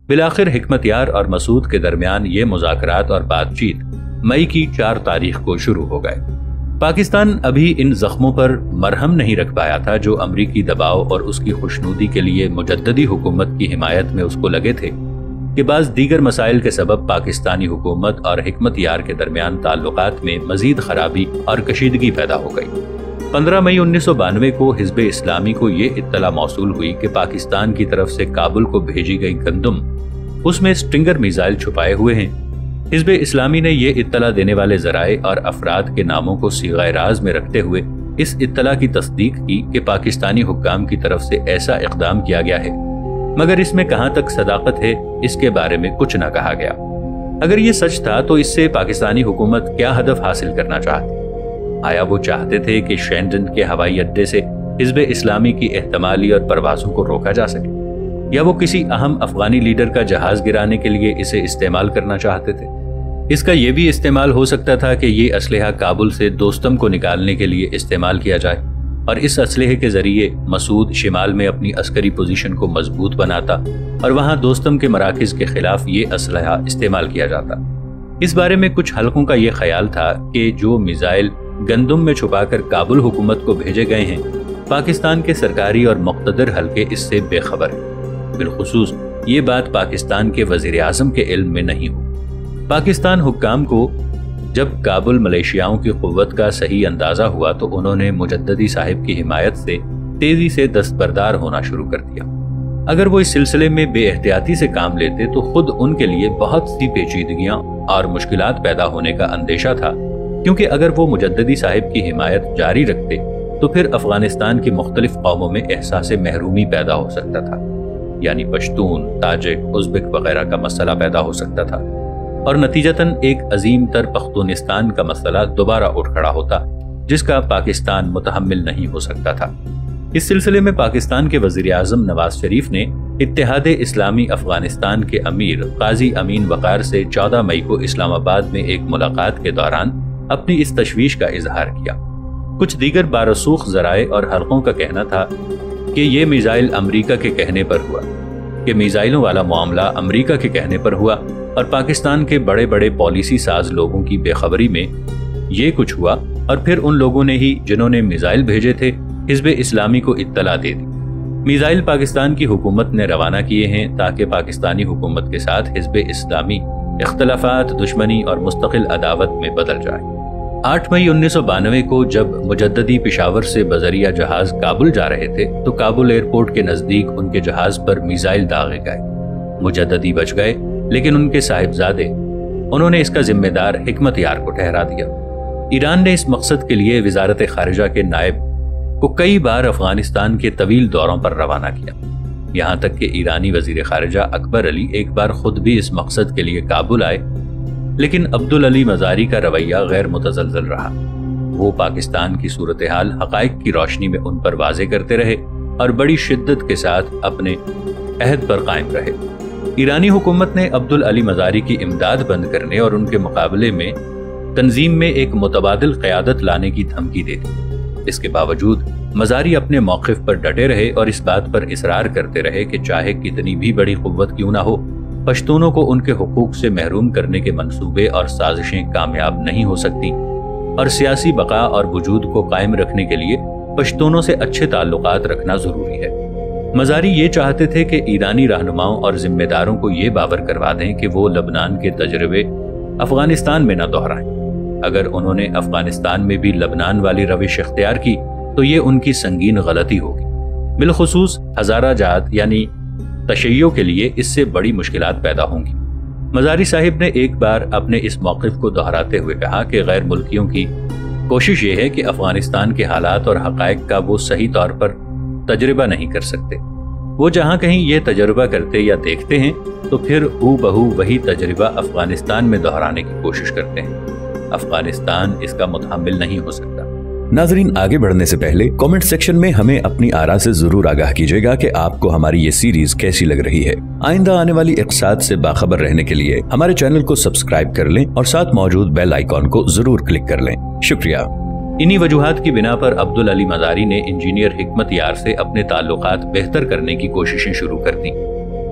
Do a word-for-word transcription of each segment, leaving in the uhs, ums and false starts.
بالآخر حکمتیار اور مسعود کے درمیان یہ مذاکرات اور بات چیت مئی کی چار تاریخ کو شروع ہو گئے۔ پاکستان ابھی ان زخموں پر مرہم نہیں رکھ پایا تھا جو امریکی دباؤ اور اس کی خوشنودی کے لیے مجددی حکومت کی حمایت میں اس کو لگے تھے کہ بعض دیگر مسائل کے سبب پاکستانی حکومت اور حکمتیار کے درمیان تعلقات میں مزید خرابی اور کشیدگی پیدا ہو گئی۔ پندرہ مئی انیس سو بانوے کو حزب اسلامی کو یہ اطلاع موصول ہوئی کہ پاکستان کی طرف سے کابل کو بھیجی گئی گندم اس میں اسٹرنگر میزائل چھپائے ہوئے ہیں۔ حزب اسلامی نے یہ اطلاع دینے والے ذرائع اور افراد کے ناموں کو صیغہ راز میں رکھتے ہوئے اس اطلاع کی تصدیق کی کہ پاکستانی حکام کی طرف سے ایسا اقدام کیا گیا ہے، مگر اس میں کہاں تک صداقت ہے اس کے بارے میں کچھ نہ کہا گیا۔ اگر یہ سچ تھا تو اس سے پاکستانی حکومت کیا ہدف حاصل کرنا چاہتی؟ آیا وہ چاہتے تھے کہ شینڈن کے ہوائی اڈے سے حزب اسلامی کی احتمالی اور پروازوں کو روکا جا سکے، یا وہ کسی اہم افغانی لیڈر کا جہاز گرانے کے لیے اسے استعمال کرنا چاہتے تھے؟ اس کا یہ بھی استعمال ہو سکتا تھا کہ یہ اسلحہ کابل سے دوستم کو نکالنے کے لیے استعمال کیا جائے اور اس اسلحے کے ذریعے مسعود شمال میں اپنی عسکری پوزیشن کو مضبوط بناتا اور وہاں دوستم کے مراکز کے خلاف یہ اسلحہ استعمال کیا جاتا۔ اس بارے میں کچھ حلقوں کا یہ خیال تھا کہ جو میزائل گندم میں چھپا کر کابل حکومت کو بھیجے گئے ہیں، پاکستان کے سرکاری اور مقتدر حلقے اس سے بے خبر ہیں۔ بالخصوص یہ بات پاکستان کے وزیر اعظم کے علم میں نہیں ہو۔ پاکستان حکام کو جب کابل ملیشیاؤں کی قوت کا صحیح اندازہ ہوا تو انہوں نے مجددی صاحب کی حمایت سے تیزی سے دستبردار ہونا شروع کر دیا۔ اگر وہ اس سلسلے میں بے احتیاطی سے کام لیتے تو خود ان کے لیے بہت سی پیچیدگیاں اور مشکلات پیدا ہونے کا اندیشہ تھا، کیونکہ اگر وہ مجددی صاحب کی حمایت جاری رکھتے تو پھر افغانستان کی مختلف قوموں میں احساس محرومی پیدا ہو سکتا تھا، یعنی پشتون، تاجک، ازبک وغیرہ کا مسئلہ پیدا ہو سکتا تھا، اور نتیجتاً ایک عظیم تر پختونستان کا مسئلہ دوبارہ اٹھ کھڑا ہوتا جس کا پاکستان متحمل نہیں ہو سکتا تھا۔ اس سلسلے میں پاکستان کے وزیر اعظم نواز شریف نے اتحاد اسلامی افغانستان کے امیر قاضی امین وقار سے چودہ مئی کو اسلام آباد میں ایک ملاقات کے دوران اپنی اس تشویش کا اظہار کیا۔ کچھ دیگر بارسوخ ذرائع اور حلقوں کا کہنا تھا کہ یہ میزائل امریکہ کے کہنے پر ہوا، کہ میزائلوں والا معاملہ امریکہ کے کہنے پر ہوا اور پاکستان کے بڑے بڑے پالیسی ساز لوگوں کی بے خبری میں یہ کچھ ہوا، اور پھر ان لوگوں نے ہی جنہوں نے میزائل بھیجے تھے حزب اسلامی کو اطلاع دے دی۔ میزائل پاکستان کی حکومت نے روانہ کیے ہیں تاکہ پاکستانی حکومت کے ساتھ حزب اسلامی اختلافات، دشمنی اور مستقل عداوت میں بدل جائے۔ آٹھ مئی انیس سو بانوے کو جب مجددی پشاور سے بذریعہ جہاز کابل جا رہے تھے تو کابل ایئرپورٹ کے نزدیک ان کے جہاز پر میزائل داغے گئے۔ مجددی بچ گئے لیکن ان کے صاحبزادے انہوں نے اس کا ذمہ دار حکمتیار کو ٹھہرا دیا۔ ایران نے اس مقصد کے لیے وزارت خارجہ کے نائب کو کئی بار افغانستان کے طویل دوروں پر روانہ کیا، یہاں تک کہ ایرانی وزیر خارجہ اکبر علی ایک بار خود بھی اس مقصد کے لیے کابل آئے، لیکن عبدالعلی مزاری کا رویہ غیر متزلزل رہا۔ وہ پاکستان کی صورتحال حقائق کی روشنی میں ان پر واضح کرتے رہے اور بڑی شدت کے ساتھ اپنے عہد پر قائم رہے۔ ایرانی حکومت نے عبدالعلی مزاری کی امداد بند کرنے اور ان کے مقابلے میں تنظیم میں ایک متبادل قیادت لانے کی دھمکی دے دی۔ اس کے باوجود مزاری اپنے موقف پر ڈٹے رہے اور اس بات پر اصرار کرتے رہے کہ چاہے کتنی بھی بڑی قوت کیوں نہ ہو، پشتونوں کو ان کے حقوق سے محروم کرنے کے منصوبے اور سازشیں کامیاب نہیں ہو سکتی، اور سیاسی بقا اور وجود کو قائم رکھنے کے لیے پشتونوں سے اچھے تعلقات رکھنا ضروری ہے۔ مزاری یہ چاہتے تھے کہ ایرانی رہنماؤں اور ذمہ داروں کو یہ باور کروا دیں کہ وہ لبنان کے تجربے افغانستان میں نہ دہرائیں۔ اگر انہوں نے افغانستان میں بھی لبنان والی روش اختیار کی تو یہ ان کی سنگین غلطی ہوگی، بالخصوص ہزارہ جات یعنی تشیع کے لیے اس سے بڑی مشکلات پیدا ہوں گی۔ مزاری صاحب نے ایک بار اپنے اس موقف کو دہراتے ہوئے کہا کہ غیر ملکیوں کی کوشش یہ ہے کہ افغانستان کے حالات اور حقائق کا وہ صحیح طور پر تجربہ نہیں کر سکتے۔ وہ جہاں کہیں یہ تجربہ کرتے یا دیکھتے ہیں تو پھر ہو بہو وہی تجربہ افغانستان میں دہرانے کی کوشش کرتے ہیں۔ افغانستان اس کا متحمل نہیں ہو سکتا۔ ناظرین، آگے بڑھنے سے پہلے کامنٹ سیکشن میں ہمیں اپنی آراء سے ضرور آگاہ کیجیے گا کہ آپ کو ہماری یہ سیریز کیسی لگ رہی ہے۔ آئندہ آنے والی اقساط سے باخبر رہنے کے لیے ہمارے چینل کو سبسکرائب کر لیں اور ساتھ موجود بیل آئیکن کو ضرور کلک کر لیں۔ شکریہ۔ انہی وجوہات کی بنا پر عبدالعلی مزاری نے انجینئر حکمتیار سے اپنے تعلقات بہتر کرنے کی کوششیں شروع کر دیں۔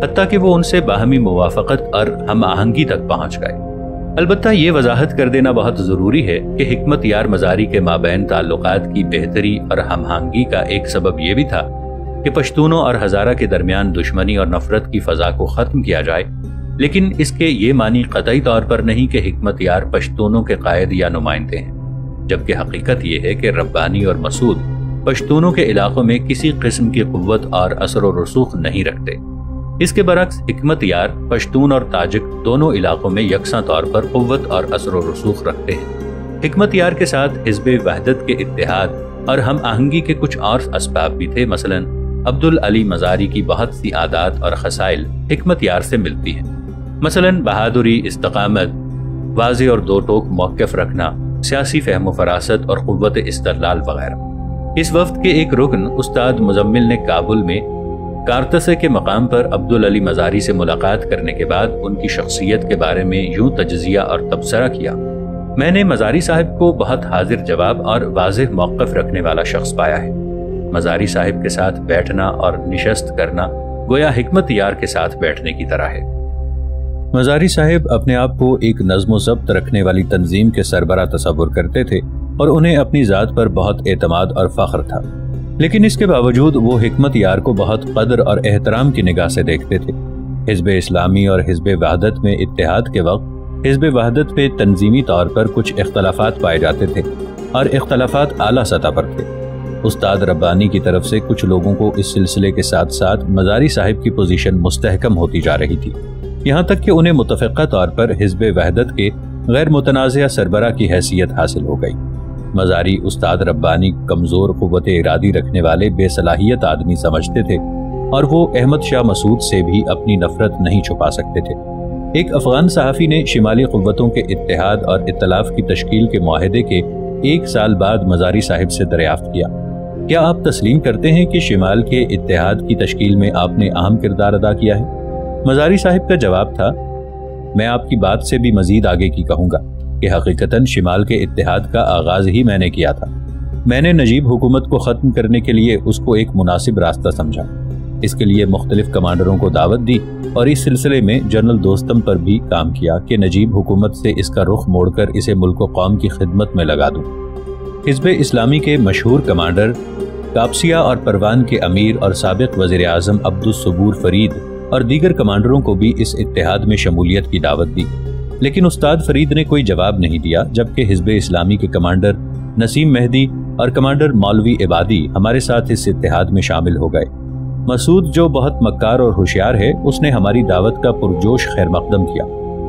حتیٰ کہ وہ ان سے باہمی موافقت اور ہم آہنگی تک پہنچ گئے۔ البتہ یہ وضاحت کر دینا بہت ضروری ہے کہ حکمتیار مزاری کے مابین تعلقات کی بہتری اور ہم آہنگی کا ایک سبب یہ بھی تھا کہ پشتونوں اور ہزارہ کے درمیان دشمنی اور نفرت کی فضا کو ختم کیا جائے، لیکن اس کے یہ معنی قطعی طور پر نہیں کہ حکمتیار پشتونوں کے قائد یا نمائندے ہیں، جبکہ حقیقت یہ ہے کہ ربانی اور مسعود پشتونوں کے علاقوں میں کسی قسم کی قوت اور اثر و رسوخ نہیں رکھتے۔ اس کے برعکس حکمتیار پشتون اور تاجک دونوں علاقوں میں یکساں طور پر قوت اور اثر و رسوخ رکھتے ہیں۔ حکمتیار کے ساتھ حزب وحدت کے اتحاد اور ہم آہنگی کے کچھ اور اسباب بھی تھے۔ مثلاً عبدالعلی مزاری کی بہت سی عادات اور خصائل حکمتیار سے ملتی ہیں، مثلاً بہادری، استقامت، واضح اور دو ٹوک موقف رکھنا، سیاسی فہم و فراست اور قوت استدلال وغیرہ۔ اس وفد کے ایک رکن استاد مزمل نے کابل میں کارتسے کے مقام پر عبدالعلی مزاری سے ملاقات کرنے کے بعد ان کی شخصیت کے بارے میں یوں تجزیہ اور تبصرہ کیا: میں نے مزاری صاحب کو بہت حاضر جواب اور واضح موقف رکھنے والا شخص پایا ہے۔ مزاری صاحب کے ساتھ بیٹھنا اور نشست کرنا گویا حکمتیار کے ساتھ بیٹھنے کی طرح ہے۔ مزاری صاحب اپنے آپ کو ایک نظم و ضبط رکھنے والی تنظیم کے سربراہ تصور کرتے تھے اور انہیں اپنی ذات پر بہت اعتماد اور فخر تھا، لیکن اس کے باوجود وہ حکمتیار کو بہت قدر اور احترام کی نگاہ سے دیکھتے تھے۔ حزب اسلامی اور حزب وحدت میں اتحاد کے وقت حزب وحدت پہ تنظیمی طور پر کچھ اختلافات پائے جاتے تھے اور اختلافات اعلیٰ سطح پر تھے۔ استاد ربانی کی طرف سے کچھ لوگوں کو اس سلسلے کے ساتھ ساتھ مزاری صاحب کی پوزیشن مستحکم ہوتی جا رہی تھی، یہاں تک کہ انہیں متفقہ طور پر حزب وحدت کے غیر متنازع سربراہ کی حیثیت حاصل ہو گئی۔ مزاری استاد ربانی کمزور قوت ارادی رکھنے والے بے صلاحیت آدمی سمجھتے تھے اور وہ احمد شاہ مسعود سے بھی اپنی نفرت نہیں چھپا سکتے تھے۔ ایک افغان صحافی نے شمالی قوتوں کے اتحاد اور ائتلاف کی تشکیل کے معاہدے کے ایک سال بعد مزاری صاحب سے دریافت کیا: کیا آپ تسلیم کرتے ہیں کہ شمال کے اتحاد کی تشکیل میں آپ نے اہم کردار ادا کیا ہے؟ مزاری صاحب کا جواب تھا: میں آپ کی بات سے بھی مزید آگے کی کہوں گا کہ حقیقتاً شمال کے اتحاد کا آغاز ہی میں نے کیا تھا۔ میں نے نجیب حکومت کو ختم کرنے کے لیے اس کو ایک مناسب راستہ سمجھا، اس کے لیے مختلف کمانڈروں کو دعوت دی اور اس سلسلے میں جنرل دوستم پر بھی کام کیا کہ نجیب حکومت سے اس کا رخ موڑ کر اسے ملک و قوم کی خدمت میں لگا دوں۔ حزب اسلامی کے مشہور کمانڈر کاپسیہ اور پروان کے امیر اور سابق وزیر اعظم عبدالصبور فرید اور دیگر کمانڈروں کو بھی اس اتحاد میں شمولیت کی دعوت دی، لیکن استاد فرید نے کوئی جواب نہیں دیا، جبکہ حزب اسلامی کے کمانڈر نسیم مہدی اور کمانڈر مولوی عبادی ہمارے ساتھ اس اتحاد میں شامل ہو گئے۔ مسعود جو بہت مکار اور ہوشیار ہے، اس نے ہماری دعوت کا پرجوش خیر مقدم کیا۔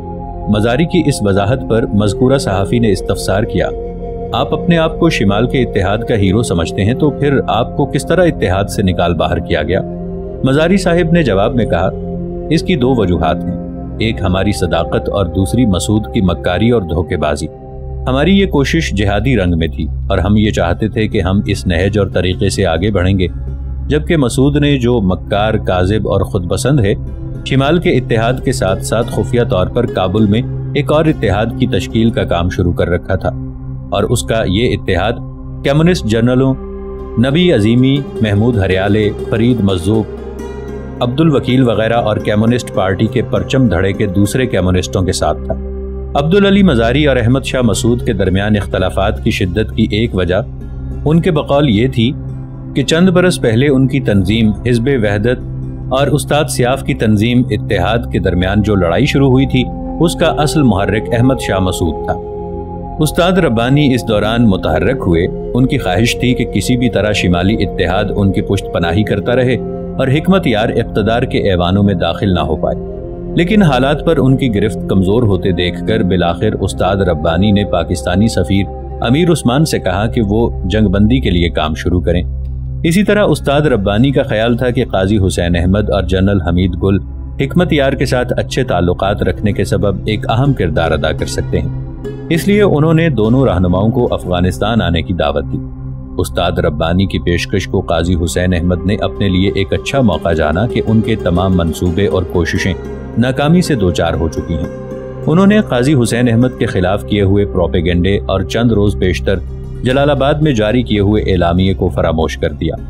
مزاری کی اس وضاحت پر مذکورہ صحافی نے استفسار کیا: آپ اپنے آپ کو شمال کے اتحاد کا ہیرو سمجھتے ہیں، تو پھر آپ کو کس طرح اتحاد سے نکال باہر کیا گیا؟ مزاری صاحب نے جواب میں کہا: اس کی دو وجوہات ہیں، ایک ہماری صداقت اور دوسری مسعود کی مکاری اور دھوکے بازی۔ ہماری یہ کوشش جہادی رنگ میں تھی اور ہم یہ چاہتے تھے کہ ہم اس نہج اور طریقے سے آگے بڑھیں گے، جبکہ مسعود نے جو مکار، کاذب اور خود پسند ہے، شمال کے اتحاد کے ساتھ ساتھ خفیہ طور پر کابل میں ایک اور اتحاد کی تشکیل کا کام شروع کر رکھا تھا، اور اس کا یہ اتحاد کمیونسٹ جنرلوں نبی عظیمی، محمود ہریالے، فرید مزوق، عبد الوکیل وغیرہ اور کمیونسٹ پارٹی کے پرچم دھڑے کے دوسرے کمیونسٹوں کے ساتھ تھا۔ عبدالعلی مزاری اور احمد شاہ مسعود کے درمیان اختلافات کی شدت کی ایک وجہ ان کے بقول یہ تھی کہ چند برس پہلے ان کی تنظیم حزب وحدت اور استاد سیاف کی تنظیم اتحاد کے درمیان جو لڑائی شروع ہوئی تھی، اس کا اصل محرک احمد شاہ مسعود تھا۔ استاد ربانی اس دوران متحرک ہوئے، ان کی خواہش تھی کہ کسی بھی طرح شمالی اتحاد ان کی پشت پناہی کرتا رہے اور حکمتیار اقتدار کے ایوانوں میں داخل نہ ہو پائے، لیکن حالات پر ان کی گرفت کمزور ہوتے دیکھ کر بالآخر استاد ربانی نے پاکستانی سفیر امیر عثمان سے کہا کہ وہ جنگ بندی کے لیے کام شروع کریں۔ اسی طرح استاد ربانی کا خیال تھا کہ قاضی حسین احمد اور جنرل حمید گل حکمتیار کے ساتھ اچھے تعلقات رکھنے کے سبب ایک اہم کردار ادا کر سکتے ہیں، اس لیے انہوں نے دونوں رہنماؤں کو افغانستان آنے کی دعوت دی۔ استاد ربانی کی پیشکش کو قاضی حسین احمد نے اپنے لیے ایک اچھا موقع جانا کہ ان کے تمام منصوبے اور کوششیں ناکامی سے دوچار ہو چکی ہیں۔ انہوں نے قاضی حسین احمد کے خلاف کیے ہوئے پروپیگنڈے اور چند روز پیشتر جلال آباد میں جاری کیے ہوئے اعلامیے کو فراموش کر دیا۔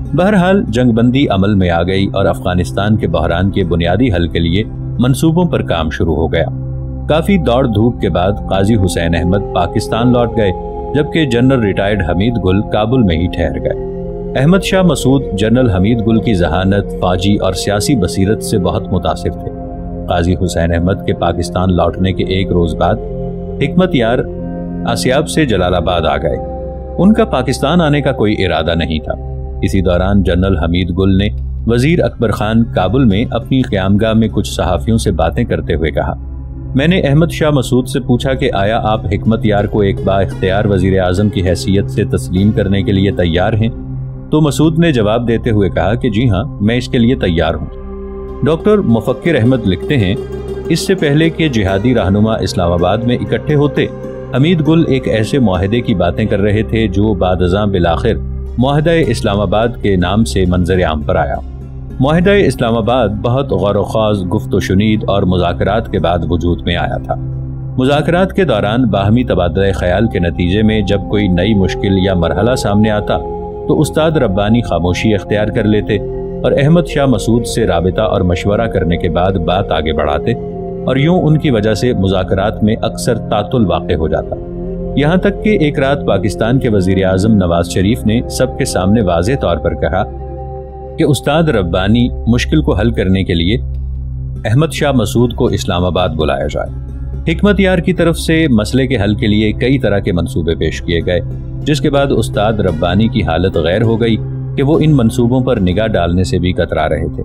بہرحال جنگ بندی عمل میں آ گئی اور افغانستان کے بحران کے بنیادی حل کے لیے منصوبوں پر کام شروع ہو گیا۔ کافی دوڑ دھوپ کے بعد قاضی حسین احمد پاکستان لوٹ گئے، جبکہ جنرل ریٹائرڈ حمید گل کابل میں ہی ٹھہر گئے۔ احمد شاہ مسعود جنرل حمید گل کی ذہانت، فوجی اور سیاسی بصیرت سے بہت متاثر تھے۔ قاضی حسین احمد کے پاکستان لوٹنے کے ایک روز بعد حکمتیار آسیاب سے جلال آباد آ گئے۔ ان کا پاکستان آنے کا کوئی ارادہ نہیں تھا۔ اسی دوران جنرل حمید گل نے وزیر اکبر خان کابل میں اپنی قیامگاہ میں کچھ صحافیوں سے باتیں کرتے ہوئے کہا، میں نے احمد شاہ مسعود سے پوچھا کہ آیا آپ حکمتیار کو ایک با اختیار وزیر اعظم کی حیثیت سے تسلیم کرنے کے لیے تیار ہیں؟ تو مسعود نے جواب دیتے ہوئے کہا کہ جی ہاں، میں اس کے لیے تیار ہوں۔ ڈاکٹر مفکر احمد لکھتے ہیں، اس سے پہلے کہ جہادی رہنما اسلام آباد میں اکٹھے ہوتے، حمید گل ایک ایسے معاہدے کی باتیں کر رہے تھے جو بعد ازاں بالآخر معاہدہ اسلام آباد کے نام سے منظر عام پر آیا۔ معاہدہ اسلام آباد بہت غور و خوض، گفت و شنید اور مذاکرات کے بعد وجود میں آیا تھا۔ مذاکرات کے دوران باہمی تبادلہ خیال کے نتیجے میں جب کوئی نئی مشکل یا مرحلہ سامنے آتا تو استاد ربانی خاموشی اختیار کر لیتے اور احمد شاہ مسعود سے رابطہ اور مشورہ کرنے کے بعد بات آگے بڑھاتے، اور یوں ان کی وجہ سے مذاکرات میں اکثر تعطل واقع ہو جاتا۔ یہاں تک کہ ایک رات پاکستان کے وزیر اعظم نواز شریف نے سب کے سامنے واضح طور پر کہا کہ استاد ربانی مشکل کو حل کرنے کے لیے احمد شاہ مسعود کو اسلام آباد بلایا جائے۔ حکمتیار کی طرف سے مسئلے کے حل کے لیے کئی طرح کے منصوبے پیش کیے گئے، جس کے بعد استاد ربانی کی حالت غیر ہو گئی کہ وہ ان منصوبوں پر نگاہ ڈالنے سے بھی کترا رہے تھے،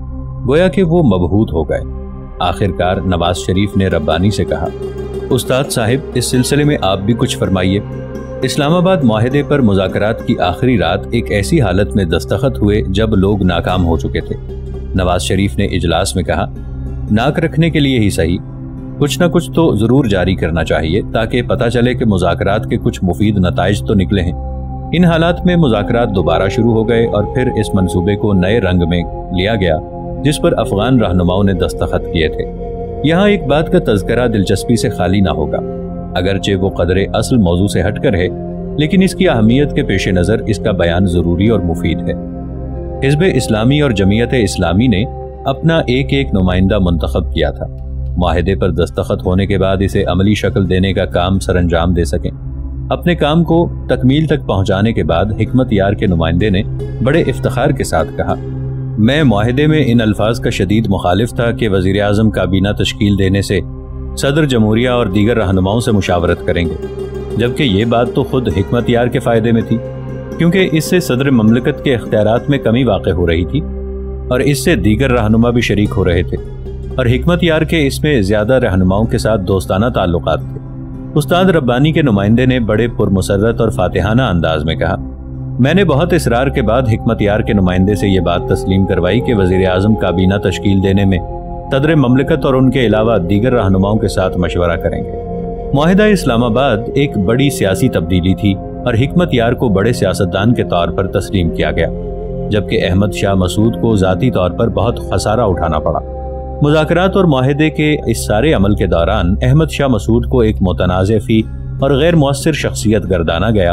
گویا کہ وہ مبہوت ہو گئے۔ آخر کار نواز شریف نے ربانی سے کہا، استاد صاحب، اس سلسلے میں آپ بھی کچھ فرمائیے۔ اسلام آباد معاہدے پر مذاکرات کی آخری رات ایک ایسی حالت میں دستخط ہوئے جب لوگ ناکام ہو چکے تھے۔ نواز شریف نے اجلاس میں کہا، ناک رکھنے کے لیے ہی صحیح، کچھ نہ کچھ تو ضرور جاری کرنا چاہیے تاکہ پتہ چلے کہ مذاکرات کے کچھ مفید نتائج تو نکلے ہیں۔ ان حالات میں مذاکرات دوبارہ شروع ہو گئے اور پھر اس منصوبے کو نئے رنگ میں لیا گیا جس پر افغان رہنماؤں نے دستخط کیے تھے۔ یہاں ایک بات کا تذکرہ دلچسپی سے خالی نہ ہوگا، اگرچہ وہ قدرے اصل موضوع سے ہٹ کر ہے، لیکن اس کی اہمیت کے پیش نظر اس کا بیان ضروری اور مفید ہے۔ حزب اسلامی اور جمعیت اسلامی نے اپنا ایک ایک نمائندہ منتخب کیا تھا، معاہدے پر دستخط ہونے کے بعد اسے عملی شکل دینے کا کام سر انجام دے سکیں۔ اپنے کام کو تکمیل تک پہنچانے کے بعد حکمتیار کے نمائندے نے بڑے افتخار کے ساتھ کہا، میں معاہدے میں ان الفاظ کا شدید مخالف تھا کہ وزیر اعظم کابینہ تشکیل دینے سے صدر جمہوریہ اور دیگر رہنماؤں سے مشاورت کریں گے، جبکہ یہ بات تو خود حکمتیار کے فائدے میں تھی، کیونکہ اس سے صدر مملکت کے اختیارات میں کمی واقع ہو رہی تھی اور اس سے دیگر رہنما بھی شریک ہو رہے تھے، اور حکمتیار کے اس میں زیادہ رہنماؤں کے ساتھ دوستانہ تعلقات تھے۔ استاد ربانی کے نمائندے نے بڑے پرمسرت اور فاتحانہ انداز میں کہا، میں نے بہت اصرار کے بعد حکمتیار کے نمائندے سے یہ بات تسلیم کروائی کہ وزیر اعظم کابینہ تشکیل دینے میں صدر مملکت اور ان کے علاوہ دیگر رہنماؤں کے ساتھ مشورہ کریں گے۔ معاہدہ اسلام آباد ایک بڑی سیاسی تبدیلی تھی اور حکمتیار کو بڑے سیاستدان کے طور پر تسلیم کیا گیا، جبکہ احمد شاہ مسعود کو ذاتی طور پر بہت خسارہ اٹھانا پڑا۔ مذاکرات اور معاہدے کے اس سارے عمل کے دوران احمد شاہ مسعود کو ایک متنازع فی اور غیر مؤثر شخصیت گردانا گیا،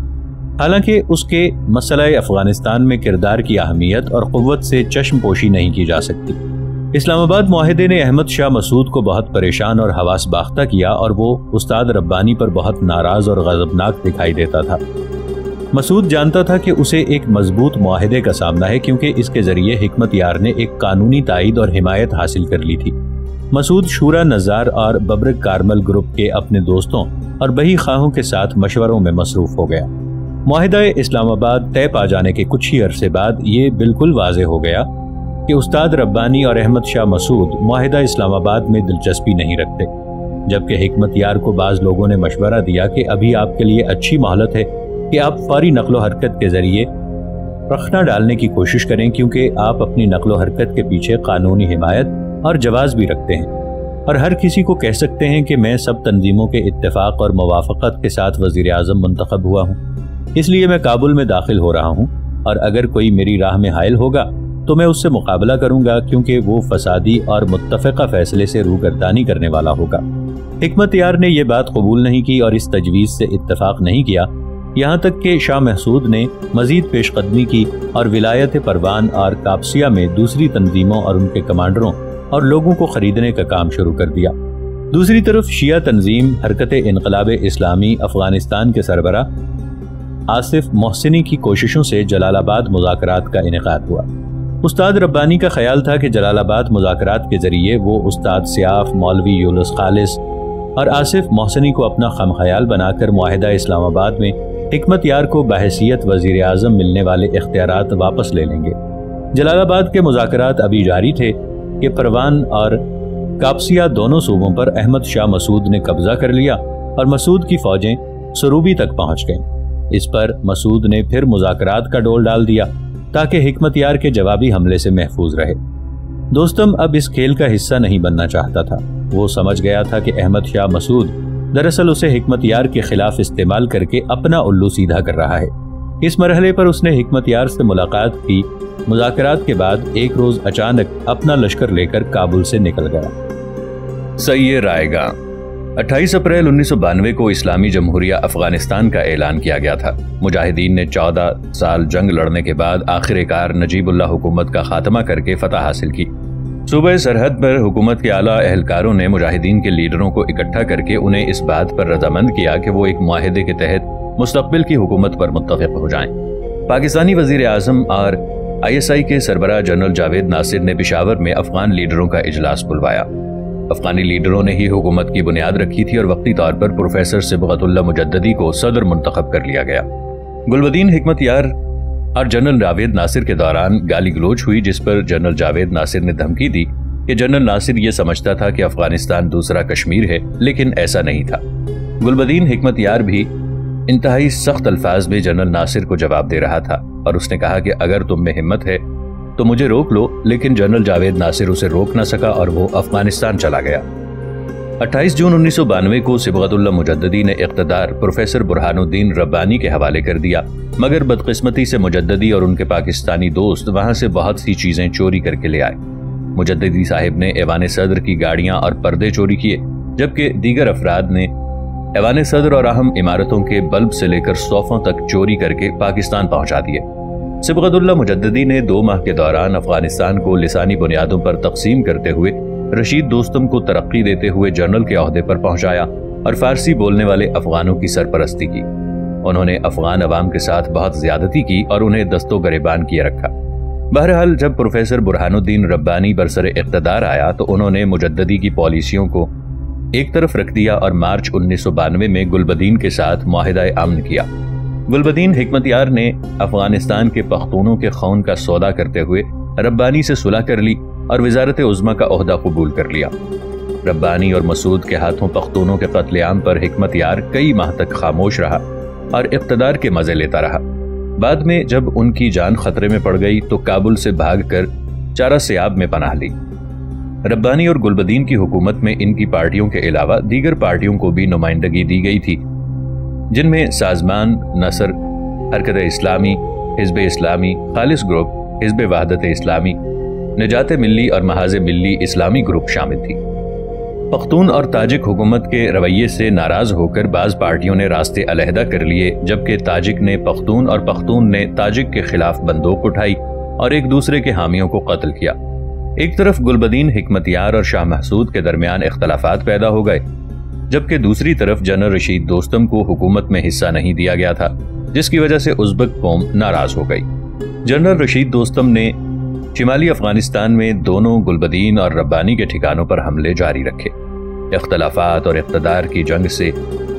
حالانکہ اس کے مسئلہ افغانستان میں کردار کی اہمیت اور قوت سے چشم پوشی نہیں کی جا سکتی۔ اسلام آباد معاہدے نے احمد شاہ مسعود کو بہت پریشان اور حواس باختہ کیا اور وہ استاد ربانی پر بہت ناراض اور غضبناک دکھائی دیتا تھا۔ مسعود جانتا تھا کہ اسے ایک مضبوط معاہدے کا سامنا ہے، کیونکہ اس کے ذریعے حکمتیار نے ایک قانونی تائید اور حمایت حاصل کر لی تھی۔ مسعود شورا-نظار اور ببرک کارمل گروپ کے اپنے دوستوں اور بہی خواہوں کے ساتھ مشوروں میں مصروف ہو گیا۔ معاہدہ اسلام آباد طے پا جانے کے کچھ ہی عرصے بعد یہ بالکل واضح ہو گیا کہ استاد ربانی اور احمد شاہ مسعود معاہدہ اسلام آباد میں دلچسپی نہیں رکھتے، جبکہ حکمتیار کو بعض لوگوں نے مشورہ دیا کہ ابھی آپ کے لیے اچھی مہلت ہے کہ آپ فوری نقل و حرکت کے ذریعے رخنہ ڈالنے کی کوشش کریں، کیونکہ آپ اپنی نقل و حرکت کے پیچھے قانونی حمایت اور جواز بھی رکھتے ہیں اور ہر کسی کو کہہ سکتے ہیں کہ میں سب تنظیموں کے اتفاق اور موافقت کے ساتھ وزیر اعظم منتخب ہوا ہوں، اس لیے میں کابل میں داخل ہو رہا ہوں، اور اگر کوئی میری راہ میں حائل ہوگا تو میں اس سے مقابلہ کروں گا، کیونکہ وہ فسادی اور متفقہ فیصلے سے روگردانی کرنے والا ہوگا۔ حکمتیار نے یہ بات قبول نہیں کی اور اس تجویز سے اتفاق نہیں کیا، یہاں تک کہ شاہ محسود نے مزید پیش قدمی کی اور ولایت پروان اور کاپسیہ میں دوسری تنظیموں اور ان کے کمانڈروں اور لوگوں کو خریدنے کا کام شروع کر دیا۔ دوسری طرف شیعہ تنظیم حرکت انقلاب اسلامی افغانستان کے سربراہ آصف محسنی کی کوششوں سے جلال آباد مذاکرات کا انعقاد ہوا۔ استاد ربانی کا خیال تھا کہ جلال آباد مذاکرات کے ذریعے وہ استاد سیاف، مولوی یونس خالص اور آصف محسنی کو اپنا خم خیال بنا کر معاہدہ اسلام آباد میں حکمتیار کو بحیثیت وزیر اعظم ملنے والے اختیارات واپس لے لیں گے۔ جلال آباد کے مذاکرات ابھی جاری تھے کہ پروان اور کاپسیہ دونوں صوبوں پر احمد شاہ مسعود نے قبضہ کر لیا اور مسعود کی فوجیں سروبی تک پہنچ گئیں۔ اس پر مسعود نے پھر مذاکرات کا ڈول ڈال دیا تاکہ حکمتیار کے جوابی حملے سے محفوظ رہے۔ دوستم اب اس کھیل کا حصہ نہیں بننا چاہتا تھا۔ وہ سمجھ گیا تھا کہ احمد شاہ مسعود دراصل اسے حکمتیار کے خلاف استعمال کر کے اپنا الو سیدھا کر رہا ہے۔ اس مرحلے پر اس نے حکمتیار سے ملاقات کی۔ مذاکرات کے بعد ایک روز اچانک اپنا لشکر لے کر کابل سے نکل گیا۔ سید رائے گاں اٹھائیس اپریل انیس سو بانوے کو اسلامی جمہوریہ افغانستان کا اعلان کیا گیا تھا۔ مجاہدین نے چودہ سال جنگ لڑنے کے بعد آخر کار نجیب اللہ حکومت کا خاتمہ کر کے فتح حاصل کی۔ صوبہ سرحد پر حکومت کے اعلیٰ اہلکاروں نے مجاہدین کے لیڈروں کو اکٹھا کر کے انہیں اس بات پر رضامند کیا کہ وہ ایک معاہدے کے تحت مستقبل کی حکومت پر متفق ہو جائیں۔ پاکستانی وزیر اعظم اور آئی ایس آئی کے سربراہ جنرل جاوید ناصر نے پشاور میں افغان لیڈروں کا اجلاس بلوایا۔ افغانی لیڈروں نے ہی حکومت کی بنیاد رکھی تھی اور وقتی طور پر پروفیسر صبغت اللہ مجددی کو صدر منتخب کر لیا گیا۔ گلبدین حکمتیار اور جنرل جاوید ناصر کے دوران گالی گلوچ ہوئی، جس پر جنرل جاوید ناصر نے دھمکی دی کہ جنرل ناصر یہ سمجھتا تھا کہ افغانستان دوسرا کشمیر ہے، لیکن ایسا نہیں تھا۔ گلبدین حکمتیار بھی انتہائی سخت الفاظ میں جنرل ناصر کو جواب دے رہا تھا اور اس نے کہا کہ اگر تم میں ہمت ہے تو مجھے روک لو، لیکن جنرل جاوید ناصر اسے روک نہ سکا اور وہ افغانستان چلا گیا۔ اٹھائیس جون انیس سو بانوے کو صبغت اللہ مجددی نے اقتدار پروفیسر برہان الدین ربانی کے حوالے کر دیا، مگر بدقسمتی سے مجددی اور ان کے پاکستانی دوست وہاں سے بہت سی چیزیں چوری کر کے لے آئے۔ مجددی صاحب نے ایوان صدر کی گاڑیاں اور پردے چوری کیے، جبکہ دیگر افراد نے ایوان صدر اور اہم عمارتوں کے بلب سے لے کر صوفوں تک چوری کر کے پاکستان پہنچا دیے۔ صبغت اللہ مجددی نے دو ماہ کے دوران افغانستان کو لسانی بنیادوں پر تقسیم کرتے ہوئے رشید دوستم کو ترقی دیتے ہوئے جنرل کے عہدے پر پہنچایا اور فارسی بولنے والے افغانوں کی سرپرستی کی۔ انہوں نے افغان عوام کے ساتھ بہت زیادتی کی اور انہیں دست و گریبان کیے رکھا۔ بہرحال جب پروفیسر برہان الدین ربانی برسر اقتدار آیا تو انہوں نے مجددی کی پالیسیوں کو ایک طرف رکھ دیا اور مارچ انیس سو بانوے میں گلبدین کے ساتھ معاہدہ امن کیا۔ گلبدین حکمتیار نے افغانستان کے پختونوں کے خون کا سودا کرتے ہوئے ربانی سے صلح کر لی اور وزارت عظمیٰ کا عہدہ قبول کر لیا۔ ربانی اور مسعود کے ہاتھوں پختونوں کے قتل عام پر حکمتیار کئی ماہ تک خاموش رہا اور اقتدار کے مزے لیتا رہا۔ بعد میں جب ان کی جان خطرے میں پڑ گئی تو کابل سے بھاگ کر چارہ سیاب میں پناہ لی۔ ربانی اور گلبدین کی حکومت میں ان کی پارٹیوں کے علاوہ دیگر پارٹیوں کو بھی نمائندگی دی گئی تھی، جن میں سازمان نصر، حرکت اسلامی، حزب اسلامی خالص گروپ، حزب وحدت اسلامی، نجات ملی اور محاذ ملی اسلامی گروپ شامل تھی۔ پختون اور تاجک حکومت کے رویے سے ناراض ہو کر بعض پارٹیوں نے راستے علیحدہ کر لیے، جبکہ تاجک نے پختون اور پختون نے تاجک کے خلاف بندوق اٹھائی اور ایک دوسرے کے حامیوں کو قتل کیا۔ ایک طرف گلبدین حکمتیار اور شاہ محسود کے درمیان اختلافات پیدا ہو گئے، جبکہ دوسری طرف جنرل رشید دوستم کو حکومت میں حصہ نہیں دیا گیا تھا، جس کی وجہ سے ازبک قوم ناراض ہو گئی۔ جنرل رشید دوستم نے شمالی افغانستان میں دونوں گلبدین اور ربانی کے ٹھکانوں پر حملے جاری رکھے۔ اختلافات اور اقتدار کی جنگ سے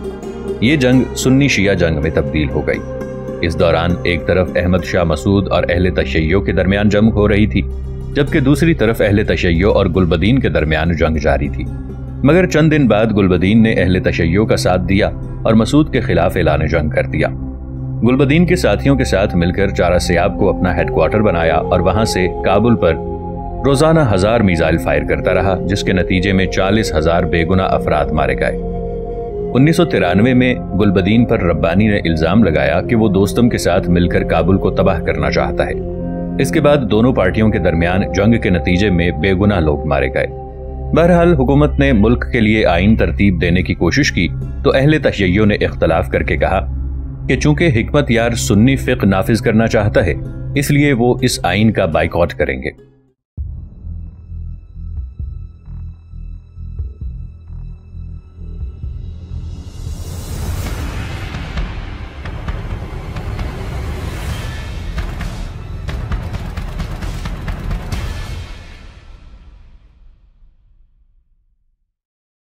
یہ جنگ سنی شیعہ جنگ میں تبدیل ہو گئی۔ اس دوران ایک طرف احمد شاہ مسعود اور اہل تشیع کے درمیان جنگ ہو رہی تھی، جبکہ دوسری طرف اہل تشیع اور گلبدین کے درمیان جنگ جاری تھی۔ مگر چند دن بعد گلبدین نے اہل تشیع کا ساتھ دیا اور مسعود کے خلاف اعلان جنگ کر دیا۔ گلبدین کے ساتھیوں کے ساتھ مل کر چارہ سیاب کو اپنا ہیڈ کوارٹر بنایا اور وہاں سے کابل پر روزانہ ہزار میزائل فائر کرتا رہا، جس کے نتیجے میں چالیس ہزار بے گناہ افراد مارے گئے۔ انیس سو ترانوے میں گلبدین پر ربانی نے الزام لگایا کہ وہ دوستم کے ساتھ مل کر کابل کو تباہ کرنا چاہتا ہے۔ اس کے بعد دونوں پارٹیوں کے درمیان جنگ کے نتیجے میں بے گناہ لوگ مارے گئے۔ بہرحال حکومت نے ملک کے لیے آئین ترتیب دینے کی کوشش کی تو اہل تشیع نے اختلاف کر کے کہا کہ چونکہ حکمت یار سنی فقہ نافذ کرنا چاہتا ہے اس لیے وہ اس آئین کا بائیکاٹ کریں گے۔